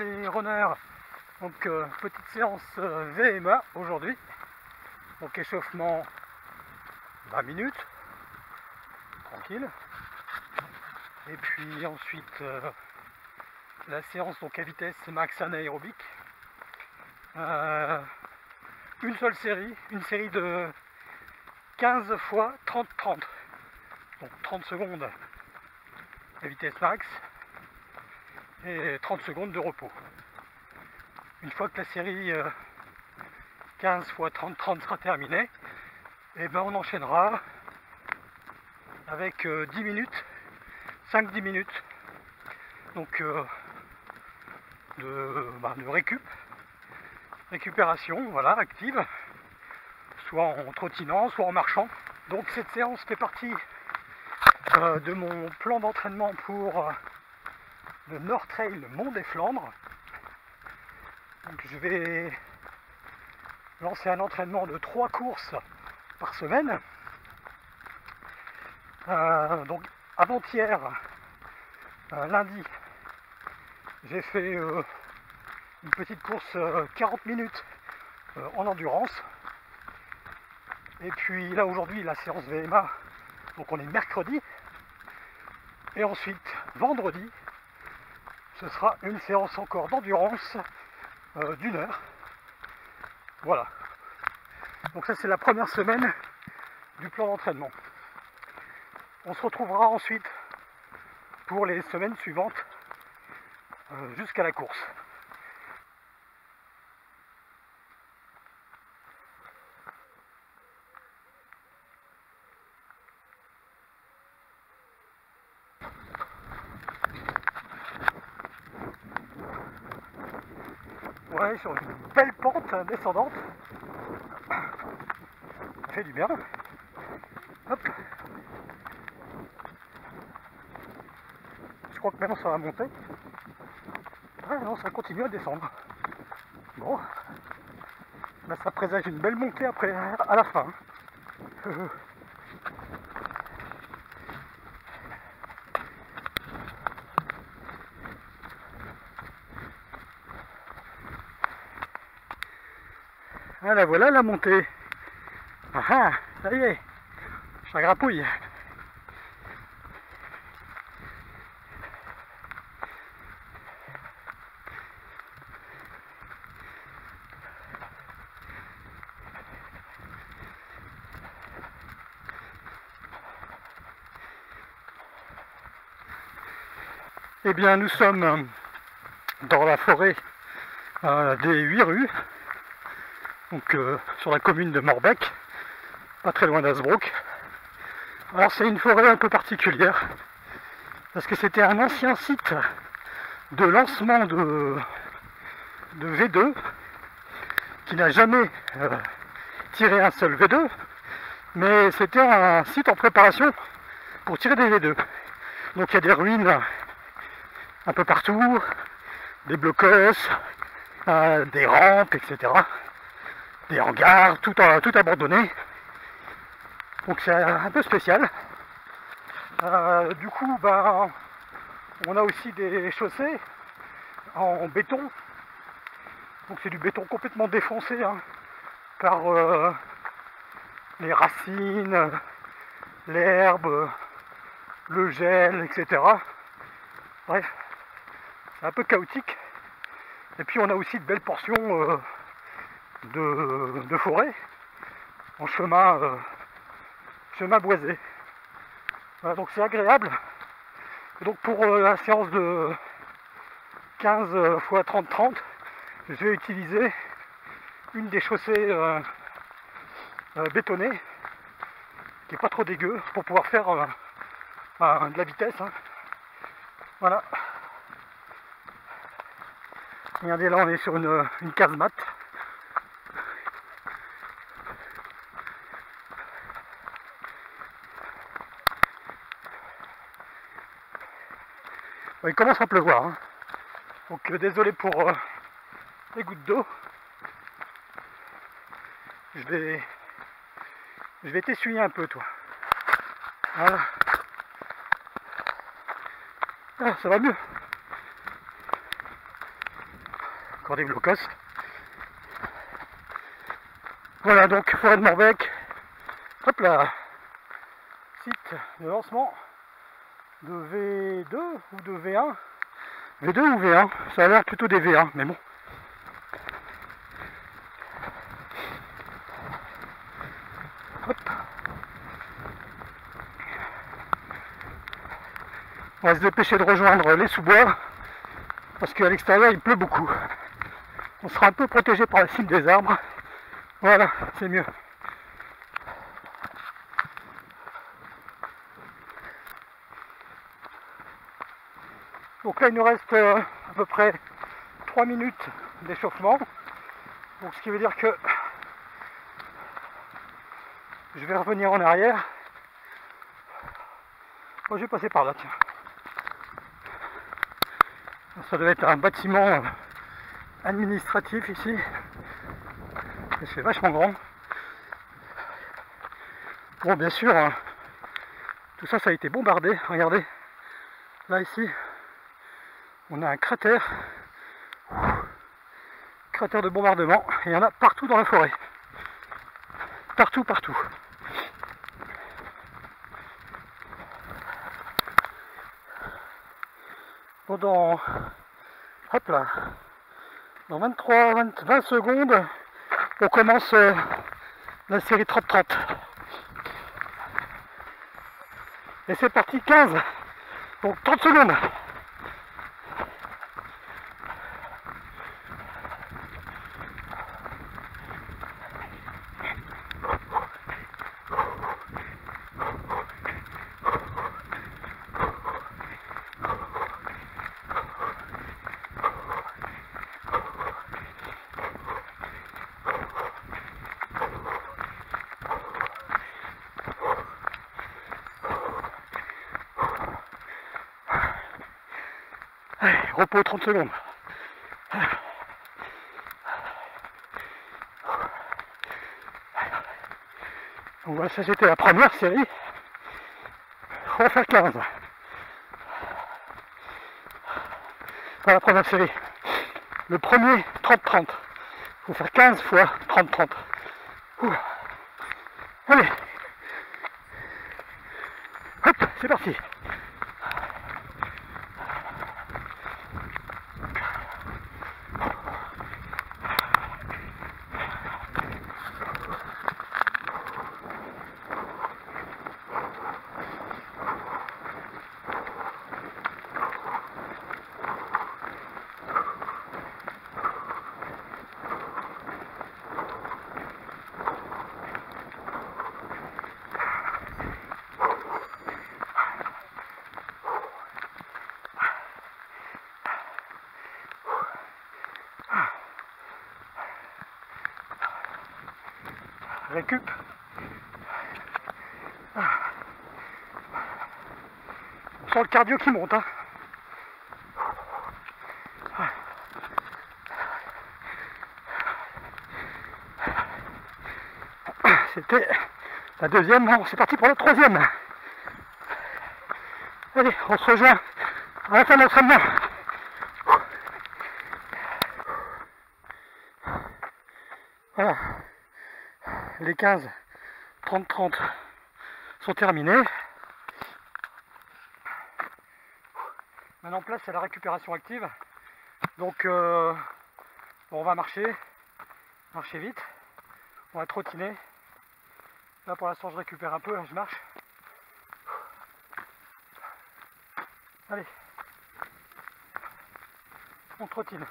les runners. Donc petite séance VMA aujourd'hui. Donc échauffement 20 minutes, tranquille. Et puis ensuite la séance donc à vitesse max anaérobique. Une seule série, une série de 15 fois 30-30. Donc 30 secondes à vitesse max et 30 secondes de repos. Une fois que la série 15 fois 30-30 sera terminée, et ben on enchaînera avec 10 minutes, 5-10 minutes donc de récupération, voilà, active, soit en trottinant, soit en marchant. Donc cette séance fait partie de mon plan d'entraînement pour le Nord Trail Mont des Flandres. Donc je vais lancer un entraînement de 3 courses par semaine. Donc avant-hier, lundi, j'ai fait une petite course 40 minutes en endurance. Et puis là aujourd'hui la séance VMA, donc on est mercredi. Et ensuite vendredi, ce sera une séance encore d'endurance d'1 heure. Voilà. Donc ça c'est la première semaine du plan d'entraînement. On se retrouvera ensuite pour les semaines suivantes jusqu'à la course. Ouais, sur une belle pente descendante. Ça fait du bien. Hop. Je crois que maintenant ça va monter. Ah non, ça continue à descendre. Bon. Là, ça présage une belle montée après, à la fin. Voilà, voilà la montée. Ah ah, ça y est, ça grapouille. Eh bien, nous sommes dans la forêt des 8 rues, donc sur la commune de Morbecque, pas très loin d'Hazebrouck. Alors c'est une forêt un peu particulière, parce que c'était un ancien site de lancement de V2, qui n'a jamais tiré un seul V2, mais c'était un site en préparation pour tirer des V2. Donc il y a des ruines un peu partout, des blocos, des rampes, etc. Des hangars, tout abandonné. Donc c'est un peu spécial. Du coup, on a aussi des chaussées en béton. Donc c'est du béton complètement défoncé par les racines, l'herbe, le gel, etc. Bref, c'est un peu chaotique. Et puis on a aussi de belles portions de forêt en chemin boisé. Voilà, donc c'est agréable. Et donc pour la séance de 15 x 30-30, je vais utiliser une des chaussées bétonnées, qui est pas trop dégueu, pour pouvoir faire de la vitesse. Voilà. Regardez, là on est sur une casemate. Il commence à pleuvoir. Donc désolé pour les gouttes d'eau. Je vais t'essuyer un peu, toi. Voilà. Ah, ça va mieux. encore des blocos. Voilà, donc forêt de Morbec. Hop là, site de lancement de V2 ou de V1. V2 ou V1, ça a l'air plutôt des V1, mais bon. Hop. On va se dépêcher de rejoindre les sous-bois, parce qu'à l'extérieur il pleut beaucoup. On sera un peu protégé par la cime des arbres. Voilà, c'est mieux. Donc là il nous reste à peu près 3 minutes d'échauffement. Donc ce qui veut dire que je vais revenir en arrière. Moi je vais passer par là, tiens. Ça doit être un bâtiment administratif ici. C'est vachement grand. Bon, bien sûr, tout ça, ça a été bombardé. Regardez, là ici, on a un cratère. Cratère de bombardement. Et il y en a partout dans la forêt. Partout, partout. Bon, hop là, dans 20 secondes, on commence la série 30-30. Et c'est parti, 15. Donc 30 secondes. Allez, repos 30 secondes. Donc voilà, ça c'était la première série. On va faire 15. Pas la première série. Le premier 30-30. Il faut faire 15 fois 30-30. Allez. Hop, c'est parti. Récup. On sent le cardio qui monte, hein. C'était la deuxième, bon, c'est parti pour la troisième. Allez, on se rejoint à la fin de l'entraînement. Voilà, les 15, 30-30 sont terminés. Maintenant place c'est la récupération active. Donc on va marcher vite, on va trottiner. Là pour l'instant je récupère un peu, je marche. Allez, on trottine.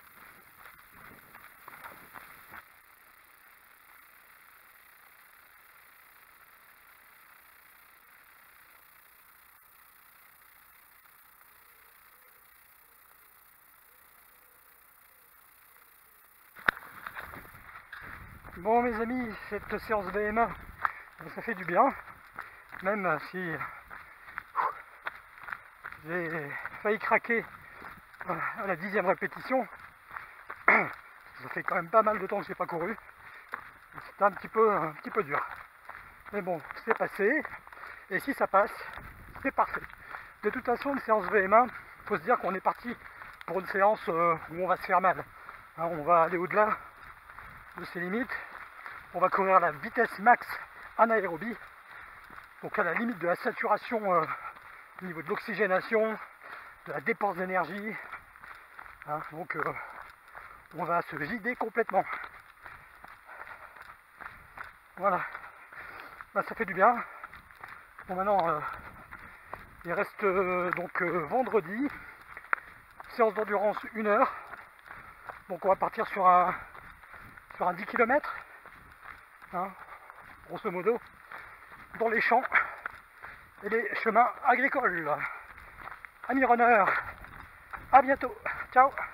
Bon mes amis, cette séance VMA, ça fait du bien, même si j'ai failli craquer à la 10e répétition. Ça fait quand même pas mal de temps que je n'ai pas couru. C'était un petit peu dur. Mais bon, c'est passé. Et si ça passe, c'est parfait. De toute façon, une séance VMA, il faut se dire qu'on est parti pour une séance où on va se faire mal. Hein, on va aller au-delà de ces limites. On va courir à la vitesse max anaérobie, donc à la limite de la saturation au niveau de l'oxygénation, de la dépense d'énergie. Hein, donc on va se vider complètement. Voilà, bah, ça fait du bien. Bon, maintenant il reste donc vendredi, séance d'endurance 1 heure. Donc on va partir sur un 10 km, hein, grosso modo, dans les champs et les chemins agricoles. Amis runners, à bientôt, ciao.